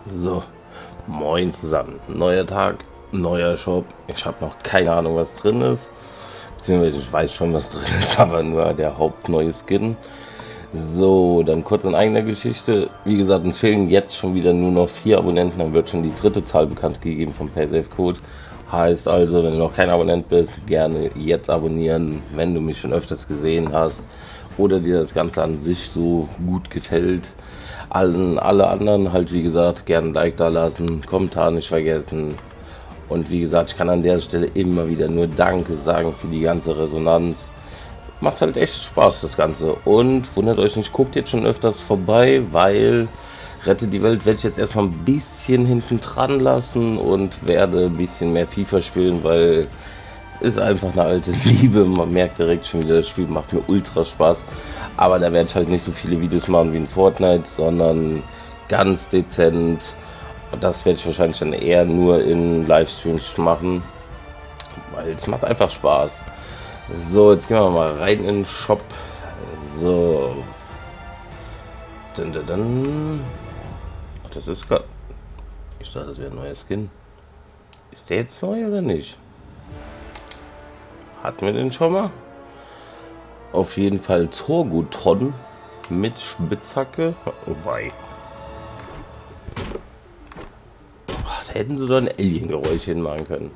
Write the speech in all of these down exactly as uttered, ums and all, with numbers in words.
So, moin zusammen. Neuer Tag, neuer Shop. Ich habe noch keine Ahnung, was drin ist. Beziehungsweise ich weiß schon, was drin ist, aber nur der hauptneue Skin. So, dann kurz in eigener Geschichte. Wie gesagt, uns fehlen jetzt schon wieder nur noch vier Abonnenten. Dann wird schon die dritte Zahl bekannt gegeben vom PaySafe-Code. Heißt also, wenn du noch kein Abonnent bist, gerne jetzt abonnieren, wenn du mich schon öfters gesehen hast oder dir das Ganze an sich so gut gefällt. Allen, alle anderen halt, wie gesagt, gerne ein Like da lassen, Kommentar nicht vergessen. Und wie gesagt, ich kann an der Stelle immer wieder nur Danke sagen für die ganze Resonanz. Macht halt echt Spaß, das Ganze. Und wundert euch nicht, guckt jetzt schon öfters vorbei, weil Rette die Welt werde ich jetzt erstmal ein bisschen hinten dran lassen und werde ein bisschen mehr FIFA spielen, weil es ist einfach eine alte Liebe. Man merkt direkt schon wieder, das Spiel macht mir ultra Spaß. Aber da werde ich halt nicht so viele Videos machen wie in Fortnite, sondern ganz dezent. Und das werde ich wahrscheinlich dann eher nur in Livestreams machen, weil es macht einfach Spaß. So, jetzt gehen wir mal rein in den Shop. So. Dun, dun, dun. Ach, das ist gerade... Ich dachte, das wäre ein neuer Skin. Ist der jetzt neu oder nicht? Hatten wir den schon mal? Auf jeden Fall Torgutron mit Spitzhacke. Oh wei. Ach, da hätten sie doch ein Alien-Geräusch hinmachen können.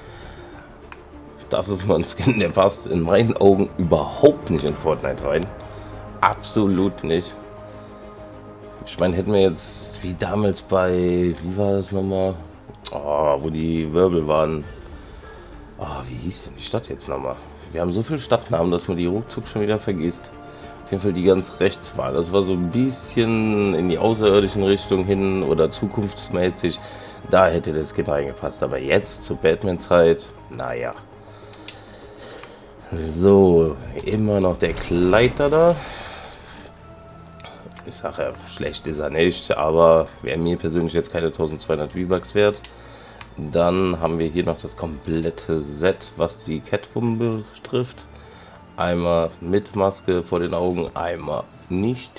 Das ist mal ein Skin, der passt in meinen Augen überhaupt nicht in Fortnite rein. Absolut nicht. Ich meine, hätten wir jetzt wie damals bei, wie war das nochmal? Oh, wo die Wirbel waren. Oh, wie hieß denn die Stadt jetzt nochmal? Wir haben so viele Stadtnamen, dass man die ruckzuck schon wieder vergisst. Auf jeden Fall die ganz rechts war. Das war so ein bisschen in die außerirdischen Richtung hin oder zukunftsmäßig. Da hätte das Skin reingepasst. Aber jetzt zur Batman-Zeit, naja. So, immer noch der Kleider da. Ich sage ja, schlecht ist er nicht, aber wäre mir persönlich jetzt keine eintausendzweihundert V-Bucks wert. Dann haben wir hier noch das komplette Set, was die Catwoman betrifft. Einmal mit Maske vor den Augen, einmal nicht.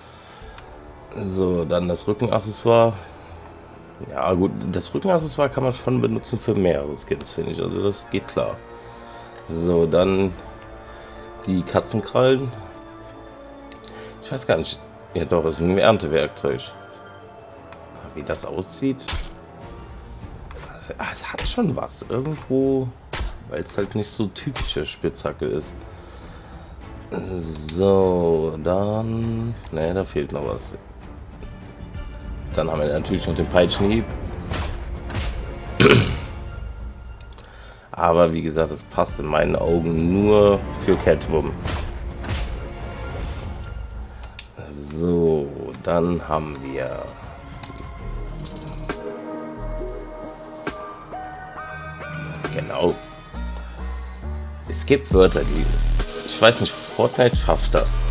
So, dann das Rückenaccessoire. Ja gut, das Rückenaccessoire kann man schon benutzen für mehrere Skins, finde ich. Also das geht klar. So, dann die Katzenkrallen. Ich weiß gar nicht. Ja doch, es ist ein Erntewerkzeug. Wie das aussieht. Ah, es hat schon was. Irgendwo, weil es halt nicht so typische Spitzhacke ist. So, dann... Ne, da fehlt noch was. Dann haben wir natürlich noch den Peitschenhieb. Aber wie gesagt, es passt in meinen Augen nur für Catwoman. So, dann haben wir genau. Es gibt Wörter, die ich weiß nicht, Fortnite schafft das.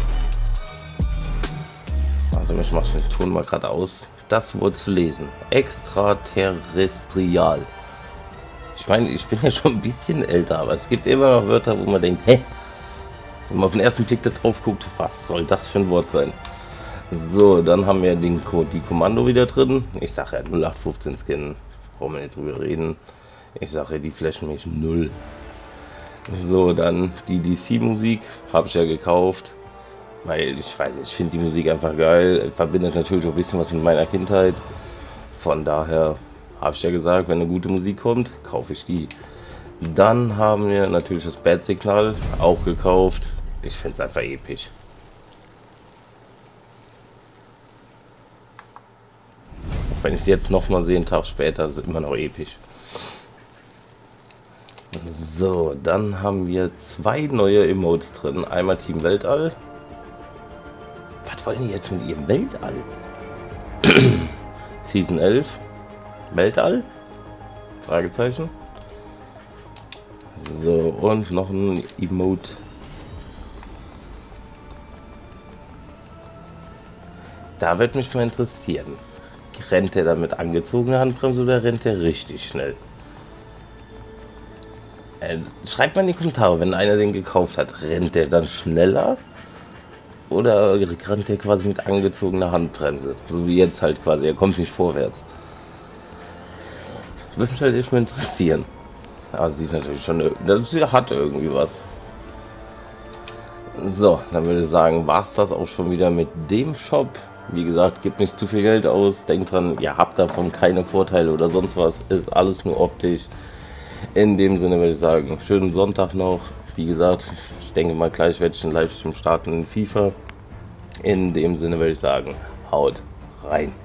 Also ich mache den Ton mal gerade aus. Das Wort zu lesen. Extraterrestrial. Ich meine, ich bin ja schon ein bisschen älter, aber es gibt immer noch Wörter, wo man denkt, hä? Wenn man auf den ersten Blick da drauf guckt, was soll das für ein Wort sein? So, dann haben wir den Code, die Kommando wieder drin. Ich sage ja null acht fünfzehn Skin, brauchen wir nicht drüber reden. Ich sage ja, die flashen mich null. So, dann die D C-Musik habe ich ja gekauft, weil ich weiß, ich finde die Musik einfach geil. Verbindet natürlich auch ein bisschen was mit meiner Kindheit. Von daher habe ich ja gesagt, wenn eine gute Musik kommt, kaufe ich die. Dann haben wir natürlich das Bat-Signal auch gekauft. Ich finde es einfach episch. Auch wenn ich es jetzt noch mal sehe, einen Tag später, ist es immer noch episch. So, dann haben wir zwei neue Emotes drin. Einmal Team Weltall. Was wollen die jetzt mit ihrem Weltall? Season elf. Weltall? Fragezeichen. So, und noch ein Emote. Da wird mich mal interessieren. Rennt er damit angezogener Handbremse oder rennt er richtig schnell? Äh, schreibt mal in die Kommentare, wenn einer den gekauft hat. Rennt der dann schneller? oder rennt er quasi mit angezogener Handbremse? So wie jetzt halt quasi, er kommt nicht vorwärts. Würde mich halt echt mal interessieren. Aber sieht natürlich schon, das hat irgendwie was. So, dann würde ich sagen, war es das auch schon wieder mit dem Shop. Wie gesagt, gebt nicht zu viel Geld aus. Denkt dran, ihr habt davon keine Vorteile oder sonst was. Ist alles nur optisch. In dem Sinne würde ich sagen, schönen Sonntag noch. Wie gesagt, ich denke mal gleich werde ich einen Livestream starten in FIFA. In dem Sinne würde ich sagen, haut rein.